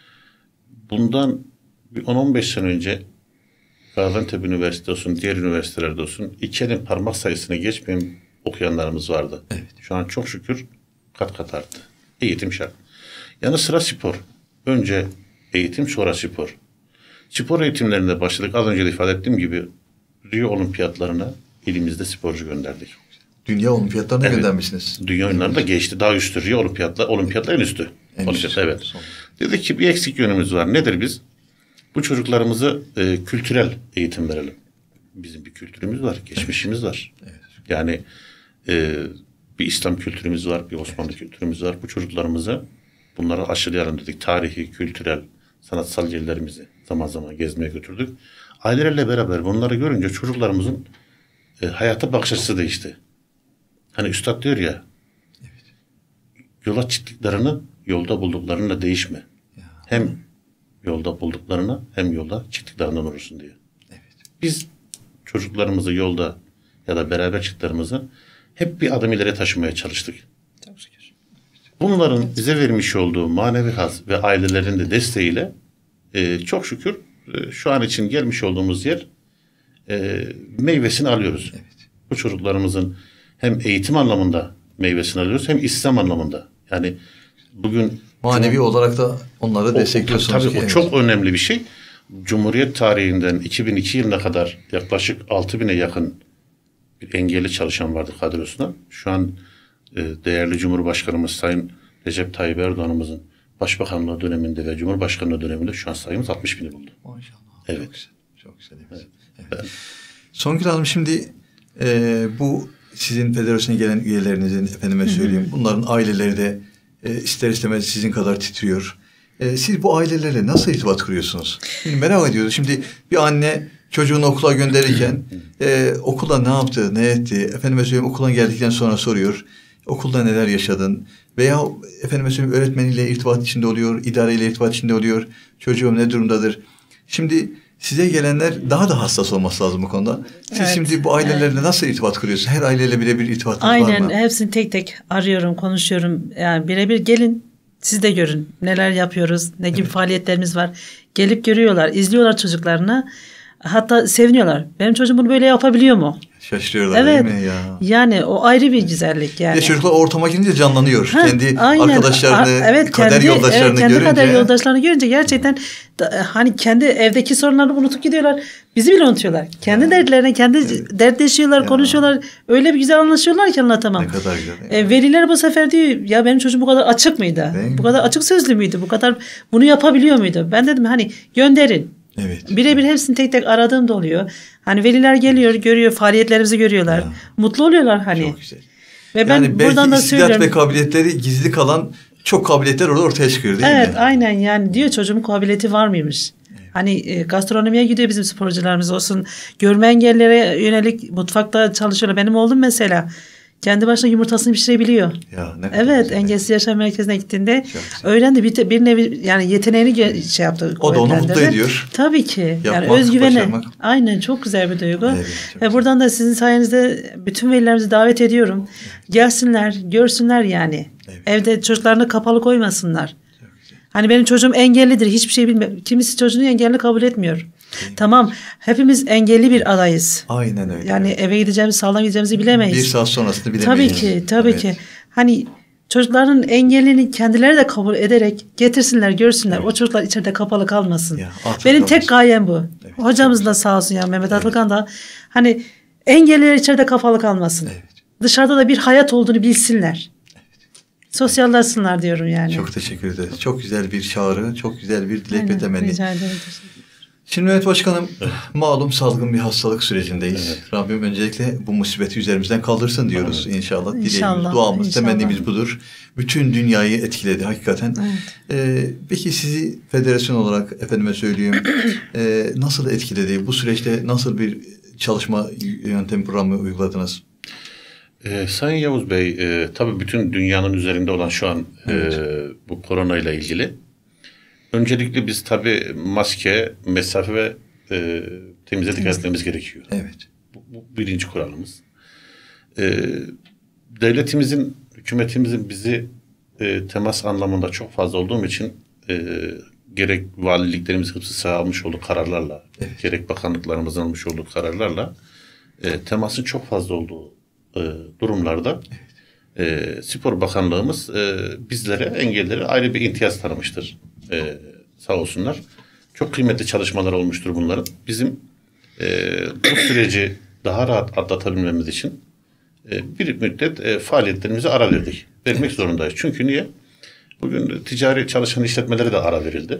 Bundan bir 10-15 sene önce Gaziantep Üniversitesi olsun, diğer üniversitelerde olsun 2 elin parmak sayısını geçmeyen okuyanlarımız vardı. Evet. Şu an çok şükür kat kat arttı. Eğitim şart. Yanı sıra spor. Önce eğitim sonra spor. Spor eğitimlerinde başladık. Az önce de ifade ettiğim gibi Rio Olimpiyatlarına elimizde sporcu gönderdik. Dünya Olimpiyatlarına evet. göndermişsiniz. Dünya oyunlarında geçti. Daha üstü. Rio Olimpiyatlar en üstü. Evet. Son. Dedik ki bir eksik yönümüz var. Nedir biz? Bu çocuklarımızı kültürel eğitim verelim. Bizim bir kültürümüz var. Geçmişimiz var. Evet. Yani bir İslam kültürümüz var. Bir Osmanlı kültürümüz var. Bu çocuklarımızı bunları aşılayalım dedik. Tarihi, kültürel, sanatsal yerlerimizi zaman zaman gezmeye götürdük. Ailelerle beraber bunları görünce çocuklarımızın hayata bakış açısı değişti. Hani üstad diyor ya, evet. Yola çıktıklarını yolda bulduklarınla değişme. Ya. Hem yolda bulduklarını hem yolda çıktıklarından olursun diye. Evet. Biz çocuklarımızı yolda ya da beraber çıktıklarımızı hep bir adım ileri taşımaya çalıştık. Çok şükür. Bunların bize vermiş olduğu manevi haz ve ailelerin de desteğiyle çok şükür şu an için gelmiş olduğumuz yer meyvesini alıyoruz. Evet. Bu çocuklarımızın hem eğitim anlamında meyvesini alıyoruz hem İslam anlamında. Yani bugün manevi olarak da onları destekliyorsunuz. Tabii o çok önemli bir şey. Cumhuriyet tarihinden 2002 yılına kadar yaklaşık 6.000'e yakın bir engelli çalışan vardı kadrosuna. Şu an değerli Cumhurbaşkanımız Sayın Recep Tayyip Erdoğan'ımızın Başbakanlığı döneminde ve Cumhurbaşkanlığı döneminde şu an sayımız 60.000'i buldu. Maşallah. Evet. Çok güzel. Çok güzel. Evet. Evet. Songül Hanım şimdi bu sizin federasyona gelen üyelerinizin efendime söyleyeyim bunların aileleri de ister istemez sizin kadar titriyor. Siz bu ailelerle nasıl irtibat kuruyorsunuz? Şimdi merak ediyoruz. Şimdi bir anne çocuğunu okula gönderirken okula ne yaptı, ne etti? Efendime söyleyeyim okuldan geldikten sonra soruyor. Okulda neler yaşadın? Veya efendime söyleyeyim öğretmeniyle irtibat içinde oluyor, idareyle irtibat içinde oluyor. Çocuğum ne durumdadır? Şimdi size gelenler daha da hassas olması lazım bu konuda. Siz evet, şimdi bu ailelerle nasıl irtibat kuruyorsunuz? Her aileyle birebir irtibatınız var mı? Aynen, hepsini tek tek arıyorum, konuşuyorum. Yani birebir gelin, siz de görün. Neler yapıyoruz, ne gibi faaliyetlerimiz var. Gelip görüyorlar, izliyorlar çocuklarını. Hatta seviniyorlar. Benim çocuğum bunu böyle yapabiliyor mu? Şaşırıyorlar evet, değil mi ya? Yani o ayrı bir güzellik yani. Çocuklar ortama girince canlanıyor. Kendi arkadaşlarını, kader yoldaşlarını kendi görünce. Kader yoldaşlarını görünce gerçekten hani kendi evdeki sorunlarını unutup gidiyorlar. Bizi bile unutuyorlar. Kendi dertlerine, kendi dertleşiyorlar, konuşuyorlar. Öyle bir güzel anlaşıyorlar ki anlatamam. Ne kadar güzel. Veliler bu sefer diyor ya benim çocuğum bu kadar açık mıydı? Bu kadar açık sözlü müydü? Bu kadar bunu yapabiliyor muydu? Ben dedim hani gönderin. Evet. Birebir hepsini tek tek aradığım da oluyor. Hani veliler geliyor, görüyor, faaliyetlerimizi görüyorlar. Ya. Mutlu oluyorlar hani. Çok güzel. Ve ben yani buradan da söylüyorum. Belki ve kabiliyetleri gizli kalan çok kabiliyetler orada ortaya çıkıyor değil mi? Evet, aynen yani diyor çocuğumun kabiliyeti var mıymış? Evet. Hani gastronomiye gidiyor bizim sporcularımız olsun. Görme engellilere yönelik mutfakta çalışıyorlar. Benim oğlum mesela kendi başına yumurtasını pişirebiliyor. Ya, ne evet, güzel. Engelsiz Yaşam Merkezi'ne gittiğinde öğrendi, bir nevi yani yeteneğini şey yaptı. O da onu mutlu ediyor. Tabii ki. Yapmak, yani özgüveni. başarmak. Aynen, çok güzel bir duygu. Evet, Ve buradan da sizin sayenizde bütün velilerimizi davet ediyorum. Gelsinler, görsünler yani. Evet. Evde çocuklarını kapalı koymasınlar. Hani benim çocuğum engellidir, hiçbir şey bilmiyor. Kimisi çocuğunu engelli kabul etmiyor. Tamam, hepimiz engelli bir adayız. Aynen öyle. Yani eve gideceğimiz, sağlam gideceğimizi bilemeyiz. Bir saat sonrasını bilemeyiz. Tabii ki. Hani çocukların engellini kendileri de kabul ederek getirsinler, görsünler. O çocuklar içeride kapalı kalmasın. Ya, benim tek gayem bu. Evet, hocamız da sağ olsun ya, Mehmet Atılgan da hani engelliler içeride kapalı kalmasın. Evet. Dışarıda da bir hayat olduğunu bilsinler. Sosyallaşsınlar diyorum yani. Çok teşekkür ederiz. Çok güzel bir çağrı, çok güzel bir dilek ve temenni. Rica ederim. Şimdi Mehmet Başkanım, malum salgın bir hastalık sürecindeyiz. Evet. Rabbim öncelikle bu musibeti üzerimizden kaldırsın diyoruz. Evet. İnşallah. Dileğimiz, duamız, temennimiz budur. Bütün dünyayı etkiledi hakikaten. Evet. Peki sizi federasyon olarak efendime söyleyeyim nasıl etkiledi? Bu süreçte nasıl bir çalışma yöntem programı uyguladınız? Sayın Yavuz Bey, tabii bütün dünyanın üzerinde olan şu an bu korona ile ilgili. Öncelikle biz tabii maske, mesafe ve temizliğe dikkat etmemiz gerekiyor. Evet. Bu birinci kuralımız. Devletimizin, hükümetimizin bizi temas anlamında çok fazla olduğum için gerek valiliklerimiz hıfzı almış olduğu kararlarla, evet, gerek bakanlıklarımızın almış olduğu kararlarla temasın çok fazla olduğu durumlarda Spor Bakanlığımız bizlere, engellilere ayrı bir imtiyaz tanımıştır. Sağ olsunlar. Çok kıymetli çalışmalar olmuştur bunların. Bizim bu süreci daha rahat atlatabilmemiz için bir müddet faaliyetlerimize ara verdik. Vermek zorundayız. Çünkü niye? Bugün ticari çalışan işletmelere de ara verildi.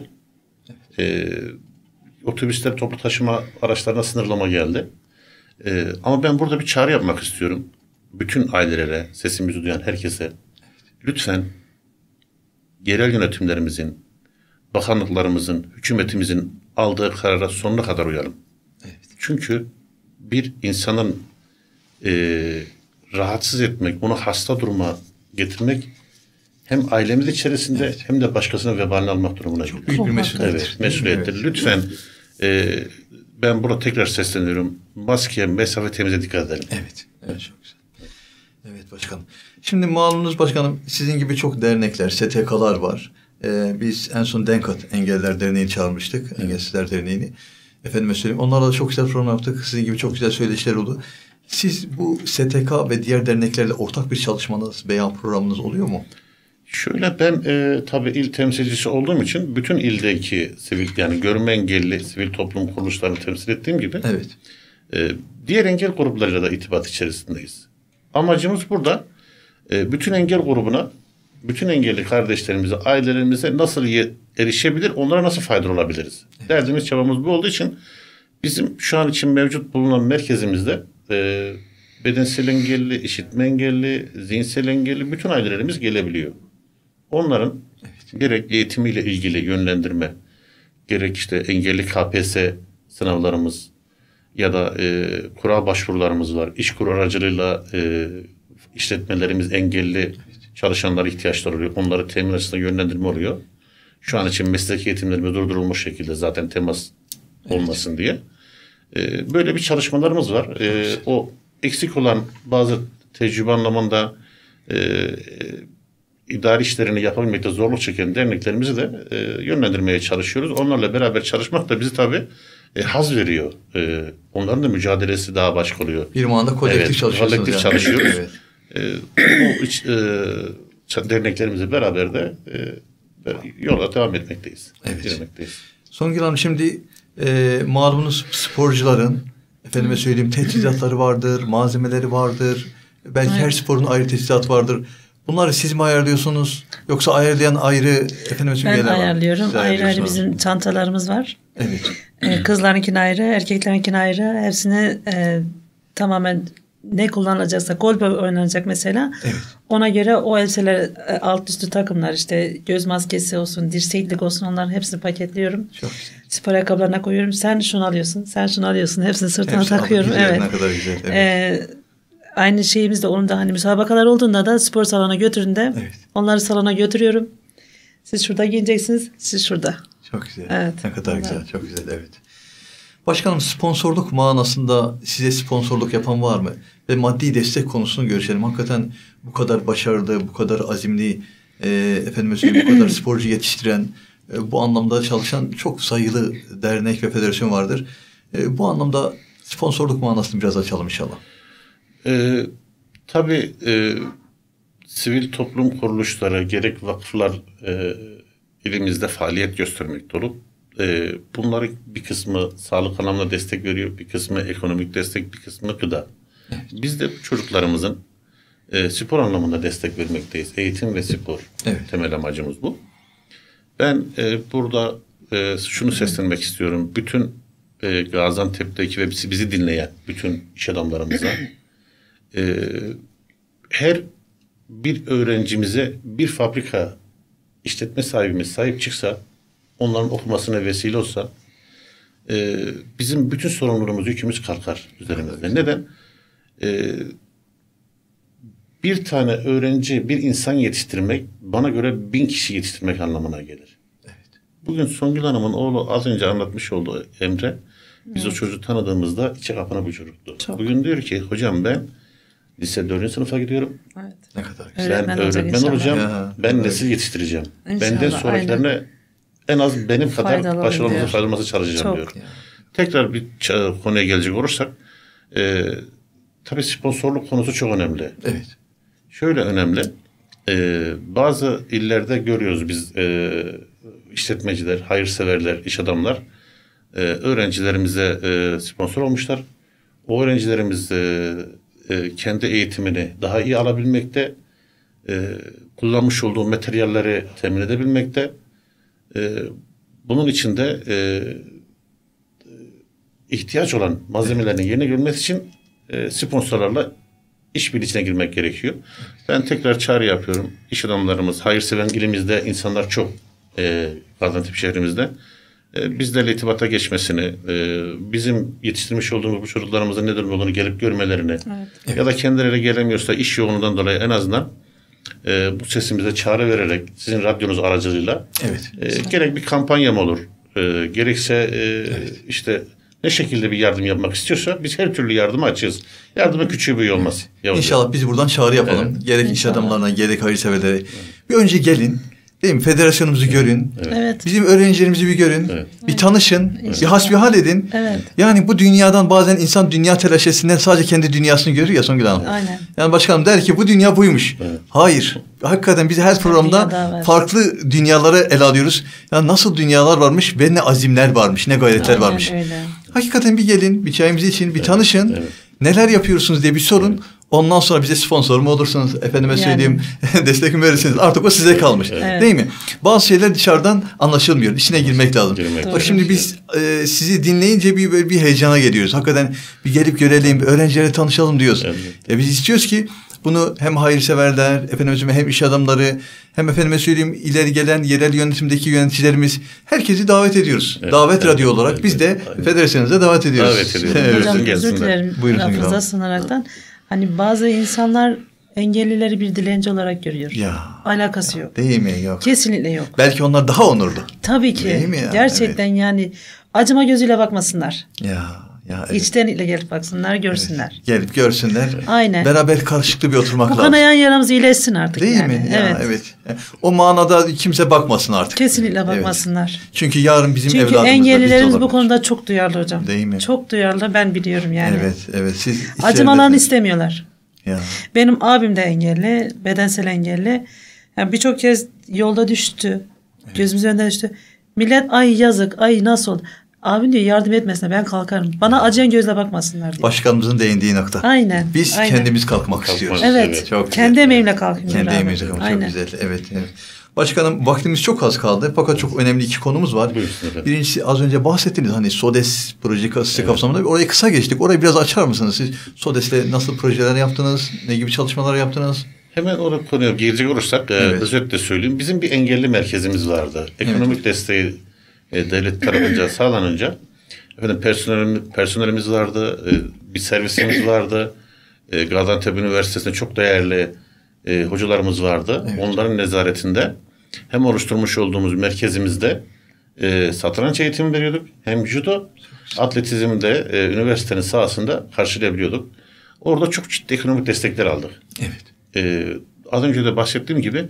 Otobüsler, toplu taşıma araçlarına sınırlama geldi. Ama ben burada bir çağrı yapmak istiyorum. Bütün ailelere, sesimizi duyan herkese lütfen yerel yönetimlerimizin, bakanlıklarımızın, hükümetimizin aldığı karara sonuna kadar uyalım. Evet. Çünkü bir insanın rahatsız etmek, onu hasta duruma getirmek hem ailemiz içerisinde, evet, hem de başkasına vebalini almak durumuna geliyor. Çok büyük bir mesuliyettir. Evet, mesuliyettir. Evet. Lütfen ben burada tekrar sesleniyorum. Maske, mesafe, temizliğe dikkat edelim. Evet. Evet, çok güzel. Evet başkanım. Şimdi malumunuz başkanım, sizin gibi çok dernekler, STK'lar var. Biz en son Denkat Engelliler Derneği'ni çağırmıştık. Evet. Engelsizler Derneği'ni. Efendime söyleyeyim. Onlarla da çok güzel program yaptık. Sizin gibi çok güzel söyleşiler oldu. Siz bu STK ve diğer derneklerle ortak bir çalışmanız veya programınız oluyor mu? Şöyle, ben tabii il temsilcisi olduğum için bütün ildeki sivil, yani görme engelli sivil toplum kuruluşlarını temsil ettiğim gibi, evet, diğer engel gruplarıyla da irtibat içerisindeyiz. Amacımız burada bütün engel grubuna, bütün engelli kardeşlerimize, ailelerimize nasıl erişebilir, onlara nasıl faydalı olabiliriz? Evet. Derdimiz, çabamız bu olduğu için bizim şu an için mevcut bulunan merkezimizde bedensel engelli, işitme engelli, zihinsel engelli bütün ailelerimiz gelebiliyor. Onların, evet, gerek eğitimiyle ilgili yönlendirme, gerek işte engelli KPSS sınavlarımız ya da kura başvurularımız var. İşkur aracılığıyla işletmelerimiz engelli, evet, çalışanlara ihtiyaçları oluyor. Onları temin açısından yönlendirme oluyor. Şu an için meslek eğitimlerimiz durdurulmuş şekilde, zaten temas, evet, olmasın diye. Böyle bir çalışmalarımız var. O eksik olan bazı tecrübe anlamında idari işlerini yapabilmekte zorluk çeken derneklerimizi de yönlendirmeye çalışıyoruz. Onlarla beraber çalışmak da bizi tabii haz veriyor. Onların da mücadelesi daha başka oluyor. Bir manada kolektif, evet, çalışıyorsunuz. Kolektif yani çalışıyoruz. Evet. Bu derneklerimizle beraber de yola devam etmekteyiz. Evet. Girmekteyiz. Songül Hanım, şimdi malumunuz sporcuların, efendime söyleyeyim, teçhizatları vardır, malzemeleri vardır. Belki her sporun ayrı teçhizat vardır. Bunları siz mi ayarlıyorsunuz? Yoksa ayarlayan ayrı efendim ben ayarlıyorum. Ayrı bizim çantalarımız var. Evet. Kızlarınkine ayrı, erkeklerinkine ayrı. Hepsini tamamen ne kullanılacaksa golf oynanacak mesela. Evet. Ona göre o elbiseler alt üstü takımlar işte göz maskesi olsun, dirseklik olsun onların hepsini paketliyorum. Çok güzel. Spor ayakkabılarına koyuyorum. Sen şunu alıyorsun, sen şunu alıyorsun. Hepsini sırtına Hepsi takıyorum. evet. Evet. Ne kadar güzel. Evet. Aynı şeyimiz de onun da hani müsabakalar olduğunda da spor salonuna götüründe Evet. onları salona götürüyorum. Siz şurada giyineceksiniz, siz şurada. Çok güzel. Evet. Ne kadar Evet. güzel. Çok güzel. Evet. Başkanım sponsorluk manasında size sponsorluk yapan var mı? Ve maddi destek konusunu görüşelim. Hakikaten bu kadar başarılı, bu kadar azimli, efendim söyleyeyim, bu kadar sporcu yetiştiren, bu anlamda çalışan çok sayılı dernek ve federasyon vardır. Bu anlamda sponsorluk manasını biraz açalım inşallah. Tabii sivil toplum kuruluşları, gerek vakıflar ilimizde faaliyet göstermekte olup bunların bir kısmı sağlık anlamında destek veriyor, bir kısmı ekonomik destek, bir kısmı gıda. Evet. Biz de çocuklarımızın spor anlamında destek vermekteyiz. Eğitim ve spor. Evet. Temel amacımız bu. Ben burada şunu seslenmek istiyorum. Bütün Gaziantep'teki ve bizi dinleyen bütün iş adamlarımıza her bir öğrencimize bir fabrika işletme sahibimiz sahip çıksa, onların okumasına vesile olsa bizim bütün sorumluluğumuz, yükümüz kalkar üzerimizde. Evet. Neden? Bir tane öğrenci, bir insan yetiştirmek bana göre 1000 kişi yetiştirmek anlamına gelir. Evet. Bugün Songül Hanım'ın oğlu az önce anlatmış olduğu Emre, biz o çocuğu tanıdığımızda içe kapana bir çocuktu. Çok. Bugün diyor ki hocam ben lise 4. sınıfa gidiyorum. Evet. Ne kadar güzel. Ben öğretmen olacağım. Ya, ben nesil yetiştireceğim. İnşallah, benden sonrakilerine aynen. En az benim kadar başarılması, faydalanması çalışacağım diyor. Ya. Tekrar bir konuya gelecek olursak tabii sponsorluk konusu çok önemli. Evet. Şöyle önemli. Bazı illerde görüyoruz biz işletmeciler, hayırseverler, iş adamlar öğrencilerimize sponsor olmuşlar. O öğrencilerimiz kendi eğitimini daha iyi alabilmekte, kullanmış olduğu materyalleri temin edebilmekte. Bunun için de ihtiyaç olan malzemelerin yerine gelmesi için sponsorlarla işbirliğine girmek gerekiyor. Ben tekrar çağrı yapıyorum. İş adamlarımız, hayırseven ilimizde insanlar çok Gaziantep şehrimizde. Bizlerle irtibata geçmesini, bizim yetiştirmiş olduğumuz bu çocuklarımızın ne durumda olduğunu gelip görmelerini ya da kendileri gelemiyorsa iş yoğunluğundan dolayı en azından bu sesimize çağrı vererek sizin radyonuz aracılığıyla gerek bir kampanya mı olur, gerekse işte ne şekilde bir yardım yapmak istiyorsa biz her türlü yardıma açığız. Yardımın küçüğü büyüğü olmaz. İnşallah biz buradan çağrı yapalım. Evet. Gerek iş adamlarına gerek hayırseverlere. Bir önce gelin. Değil mi? Federasyonumuzu görün. Evet. Bizim öğrencilerimizi bir görün. Evet. Bir tanışın. Evet. Bir hasbihal edin. Evet. Yani bu dünyadan bazen insan dünya telaşesinden sadece kendi dünyasını görüyor ya Songül Hanım. Aynen. Yani başkanım der ki bu dünya buymuş. Evet. Hayır. Hakikaten biz her programda farklı dünyaları ele alıyoruz. Yani nasıl dünyalar varmış ve ne azimler varmış, ne gayretler varmış. Öyle. Hakikaten bir gelin, bir çayımızı için, bir tanışın. Evet. Neler yapıyorsunuz diye bir sorun. Evet. Ondan sonra bize sponsor mu olursunuz? Efendime söyleyeyim destek mi verirsiniz? Artık o size kalmış. Evet. Değil mi? Bazı şeyler dışarıdan anlaşılmıyor. İçine girmek lazım. Bak şimdi biz sizi dinleyince bir heyecana geliyoruz. Hakikaten bir gelip görelim, öğrencilerle tanışalım diyoruz. Evet. Biz istiyoruz ki bunu hem hayırseverler, hem iş adamları, hem efendime söyleyeyim ileri gelen yerel yönetimdeki yöneticilerimiz herkesi davet ediyoruz. Evet. Davet radyo olarak biz de federasyonunuza davet ediyoruz. Davet ediyoruz. Hocam özür dilerim. Lafınıza sığınaraktan. Hani bazı insanlar engellileri bir dilenci olarak görüyor. Ya. Alakası yok. Değil mi? Yok. Kesinlikle yok. Belki onlar daha onurlu. Tabii ki. Değil mi ya? Gerçekten yani acıma gözüyle bakmasınlar. Ya evet. İçtenlikle gelip baksınlar, görsünler. Evet. Gelip görsünler. Aynen. Beraber karşılıklı bir oturmak lazım. Bu kanayan yaramız iyileşsin artık. Değil yani. mi? Ya, evet. O manada kimse bakmasın artık. Kesinlikle bakmasınlar. Evet. Çünkü yarın bizim evladımız da engellilerimiz bu konuda çok duyarlı hocam. Değil mi? Çok duyarlı, ben biliyorum yani. Evet. Siz acımalarını istemiyorlar. Ya. Benim abim de engelli, bedensel engelli. Yani birçok kez yolda düştü. Evet. Gözümüzün önünden düştü. Millet ay yazık, ay nasıl oldu? Abim diyor yardım etmesine ben kalkarım. Bana acıyan gözle bakmasınlar diyor. Başkanımızın değindiği nokta. Aynen. Biz kendimiz kalkmak istiyoruz. Evet. Çok kendi emeğimle kalkıyorum. Kendi emeğimle kalkmak çok güzel. Evet. Başkanım vaktimiz çok az kaldı fakat çok önemli iki konumuz var. Birincisi az önce bahsettiniz hani SODES projesi kapsamında orayı kısa geçtik. Orayı biraz açar mısınız? Siz SODES'le nasıl projeler yaptınız? Ne gibi çalışmalar yaptınız? Hemen oraya konuya girecek olursak özetle söyleyeyim. Bizim bir engelli merkezimiz vardı. Ekonomik desteği devlet tarafınca sağlanınca personelimiz vardı. Bir servisimiz vardı. Gaziantep Üniversitesi'nde çok değerli hocalarımız vardı. Evet. Onların nezaretinde hem oluşturmuş olduğumuz merkezimizde satranç eğitimi veriyorduk. Hem judo, atletizmde üniversitenin sahasında karşılayabiliyorduk. Orada çok ciddi ekonomik destekler aldık. Evet. Az önce de bahsettiğim gibi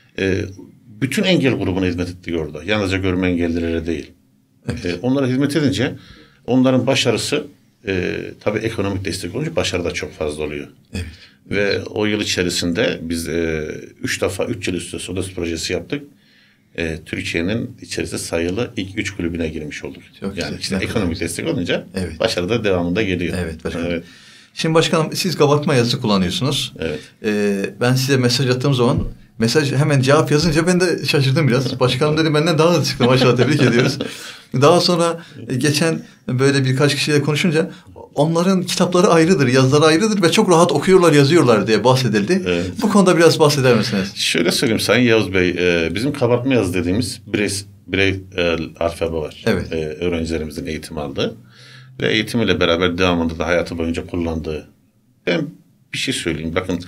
bütün engel grubuna hizmet ettik orada. Yalnızca görme engellilere değil. Evet. Onlara hizmet edince onların başarısı tabii ekonomik destek olunca başarı da çok fazla oluyor. Evet. Ve o yıl içerisinde biz 3 yıl üstü SODES projesi yaptık. Türkiye'nin içerisinde sayılı ilk 3 kulübüne girmiş olduk. Çok yani güzel. işte ekonomik destek olunca başarı da devamında geliyor. Evet başkanım. Evet. Şimdi başkanım siz kabartma yazısı kullanıyorsunuz. Evet. Ben size mesaj attığım zaman hemen cevap yazınca ben de şaşırdım biraz. Başkanım dedi benden daha hızlı çıktı. Maşallah tebrik ediyoruz. Daha sonra geçen böyle birkaç kişiyle konuşunca onların kitapları ayrıdır, yazıları ayrıdır ve çok rahat okuyorlar, yazıyorlar diye bahsedildi. Evet. Bu konuda biraz bahseder misiniz? Şöyle söyleyeyim Sayın Yavuz Bey, bizim kabartma yazı dediğimiz birey alfabe var. Evet. Öğrencilerimizin eğitim aldığı ve eğitimiyle beraber devamında da hayatı boyunca kullandığı. Ben bir şey söyleyeyim, bakın.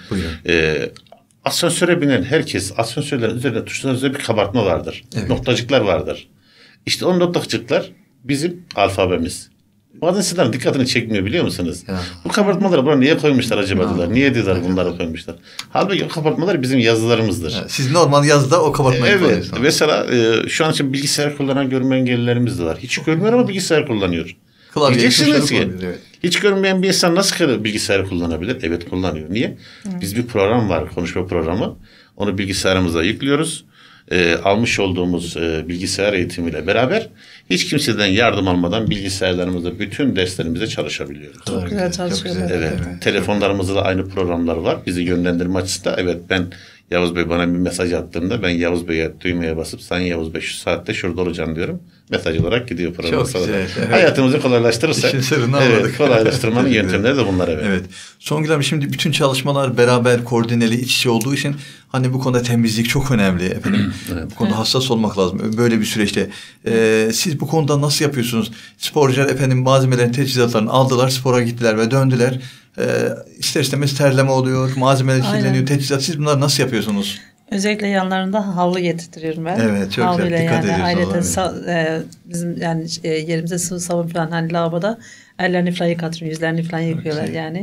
Asansöre binen herkes, asansörlerin üzerinde tuşların üzerinde bir kabartma vardır. Evet. Noktacıklar vardır. İşte o noktacıklar bizim alfabemiz. Bazı insanların dikkatini çekmiyor biliyor musunuz? Ya. Bu kabartmaları buraya niye koymuşlar acaba diyorlar. Niye diyorlar bunları koymuşlar. Halbuki o kabartmalar bizim yazılarımızdır. Ya, siz normal yazıda o kabartmayı koyuyorsunuz. Evet. Mesela şu an için bilgisayar kullanan görme engellilerimiz de var. Hiç görmüyor ama bilgisayar kullanıyor. Diyeceksiniz ki hiç görmeyen bir insan nasıl bilgisayar kullanabilir? Evet kullanıyor. Niye? Biz bir program var, konuşma programı. Onu bilgisayarımıza yüklüyoruz. Almış olduğumuz bilgisayar eğitimiyle beraber hiç kimseden yardım almadan bilgisayarlarımızda bütün derslerimize çalışabiliyoruz. Çok güzel çalışıyorlar. Evet. Telefonlarımızda da aynı programlar var. Bizi yönlendirme açısından. Evet ben Yavuz Bey bana bir mesaj attığında ben Yavuz Bey'e düğmeye basıp Sayın Yavuz Bey şu saatte şurada olacağım diyorum. Mesaj olarak gidiyor program. Çok güzel. Evet. Hayatımızı kolaylaştırırsak. Evet, kolaylaştırmanın yöntemleri de bunlar. Evet. Songül abi şimdi bütün çalışmalar beraber koordineli iç içe olduğu için hani bu konuda temizlik çok önemli efendim. Evet. Bu konuda hassas olmak lazım. Böyle bir süreçte. Siz bu konuda nasıl yapıyorsunuz? Sporcular efendim malzemelerin teçhizatlarını aldılar, spora gittiler ve döndüler. İster istemez terleme oluyor, malzemeler kirleniyor, teçhizat. Siz bunları nasıl yapıyorsunuz? Özellikle yanlarında havlu getirtiyorum ben. Evet, çok güzel. Dikkat ediyorsunuz. Ayrıca bizim yani yerimizde sıvı sabun falan hani lavaboda ellerini falan yıkatırım, yüzlerini falan yıkıyorlar yani.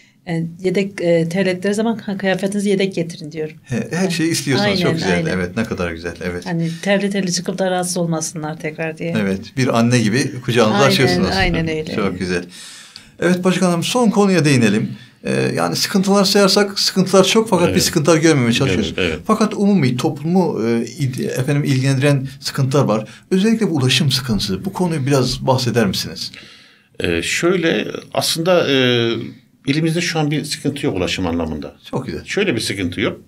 Yedek terledikleri zaman kıyafetinizi yedek getirin diyorum. Her şeyi istiyorsunuz. Çok güzel. Aynen. Evet, ne kadar güzel. Evet. Hani terli çıkıp da rahatsız olmasınlar tekrar diye. Evet, bir anne gibi kucağınıza açıyorsunuz. Aynen öyle. Çok güzel. Evet başkanım son konuya değinelim. Yani sıkıntılar sayarsak sıkıntılar çok fakat bir sıkıntılar görmemeye çalışıyoruz. Evet. Fakat umumi toplumu ilgilendiren sıkıntılar var. Özellikle bu ulaşım sıkıntısı. Bu konuyu biraz bahseder misiniz? Şöyle aslında ilimizde şu an bir sıkıntı yok ulaşım anlamında. Çok güzel. Şöyle bir sıkıntı yok.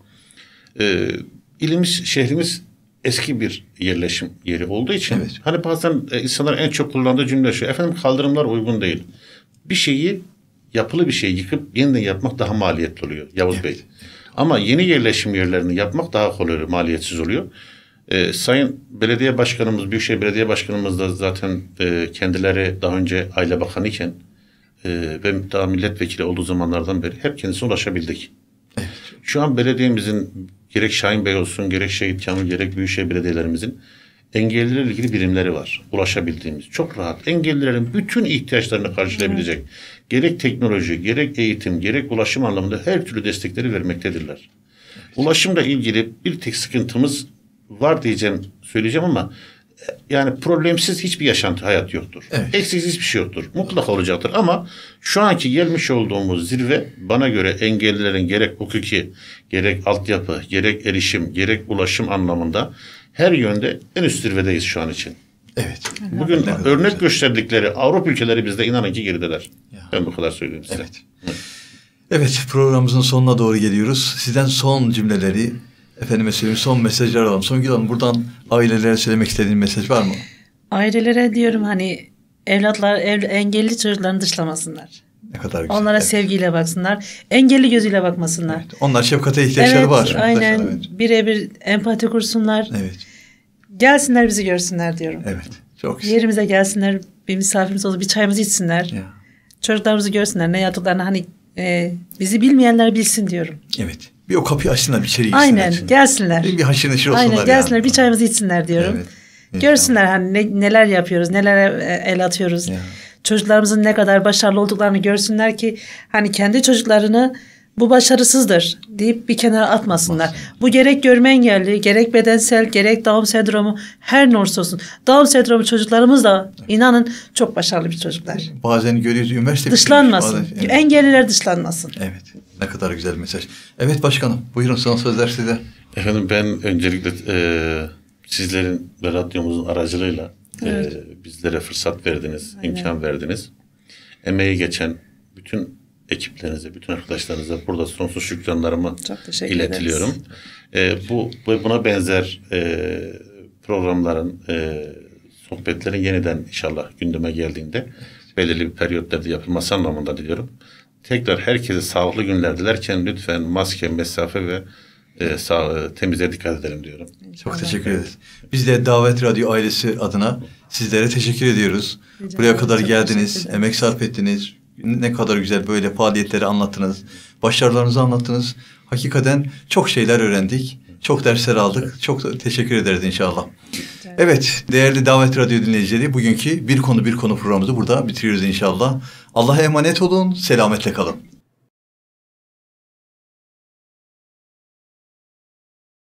Şehrimiz eski bir yerleşim yeri olduğu için hani bazen insanlar en çok kullandığı cümle şu. Efendim kaldırımlar uygun değil. Bir şeyi yapılı bir şey yıkıp yeniden yapmak daha maliyetli oluyor Yavuz Bey. Ama yeni yerleşim yerlerini yapmak daha kolay oluyor, maliyetsiz oluyor. Sayın Belediye Başkanımız, Büyükşehir Belediye Başkanımız da zaten kendileri daha önce Aile Bakanı iken ve daha milletvekili olduğu zamanlardan beri hep kendisine ulaşabildik. Evet. Şu an belediyemizin gerek Şahin Bey olsun, gerek Şehit Kamil, gerek Büyükşehir Belediyelerimizin engellilerle ilgili birimleri var. Ulaşabildiğimiz. Çok rahat. Engellilerin bütün ihtiyaçlarını karşılayabilecek. Gerek teknoloji, gerek eğitim, gerek ulaşım anlamında her türlü destekleri vermektedirler. Evet. Ulaşımla ilgili bir tek sıkıntımız var söyleyeceğim ama yani problemsiz hiçbir yaşantı hayat yoktur. Evet. Eksiksiz hiçbir şey yoktur. Mutlaka olacaktır ama şu anki gelmiş olduğumuz zirve bana göre engellilerin gerek hukuki, gerek altyapı, gerek erişim, gerek ulaşım anlamında her yönde en üst zirvedeyiz şu an için. Evet. Bugün örnek gösterdikleri Avrupa ülkeleri bizde inanın ki gerideler. Ben bu kadar söyleyeyim size. Evet. Evet, programımızın sonuna doğru geliyoruz. Sizden son cümleleri Efendime söyleyeyim, son mesajlar alalım. Songül Hanım, buradan ailelere söylemek istediğin mesaj var mı? Ailelere diyorum hani evlatlar engelli çocuklarını dışlamasınlar. Ne kadar güzel. Onlara sevgiyle baksınlar. Engelli gözüyle bakmasınlar. Evet. Onlar şefkate ihtiyaçları var. Aynen. Evet. Birebir empati kursunlar. Evet. Gelsinler bizi görsünler diyorum. Evet. Çok güzel. Yerimize gelsinler. Bir misafirimiz olur. Bir çayımızı içsinler. Ya. Çocuklarımızı görsünler. Ne yaptıklarını hani bizi bilmeyenler bilsin diyorum. Evet. Bir o kapıyı açsınlar, bir içeri girsinler. Aynen. Şimdi. Gelsinler. Bir haşır neşir olsunlar. Aynen. Gelsinler. Bir çayımızı içsinler diyorum. Evet. Görsünler hani neler yapıyoruz. Neler el atıyoruz. Ya. Çocuklarımızın ne kadar başarılı olduklarını görsünler ki hani kendi çocuklarını bu başarısızdır deyip bir kenara atmasınlar. Bu gerek görme engelli, gerek bedensel, gerek Down sendromu, her ne olursa olsun. Down sendromu çocuklarımız da inanın çok başarılı bir çocuklar. Bazen görüyoruz üniversite dışlanmasın. Bazen, evet. Engelliler dışlanmasın. Evet. Ne kadar güzel bir mesaj. Evet başkanım, buyurun, son sözler size. Efendim, ben öncelikle sizlerin ve radyomuzun aracılığıyla bizlere fırsat verdiniz, imkan verdiniz. Emeği geçen bütün ekiplerinize, bütün arkadaşlarınıza burada sonsuz şükranlarımı iletiliyorum. Buna benzer programların, sohbetlerin yeniden inşallah gündeme geldiğinde belirli bir periyotta yapılması anlamında diliyorum. Tekrar herkese sağlıklı günler dilerken lütfen maske, mesafe ve temize dikkat edelim diyorum. Çok teşekkür ederiz. Biz de Davet Radyo ailesi adına sizlere teşekkür ediyoruz. Buraya kadar geldiniz, emek sarf ettiniz. Ne kadar güzel böyle faaliyetleri anlattınız. Başarılarınızı anlattınız. Hakikaten çok şeyler öğrendik. Çok dersler aldık. Çok teşekkür ederiz inşallah. Evet, değerli Davet Radyo dinleyicileri, bugünkü Bir Konu Bir Konu programımızı burada bitiriyoruz inşallah. Allah'a emanet olun, selametle kalın.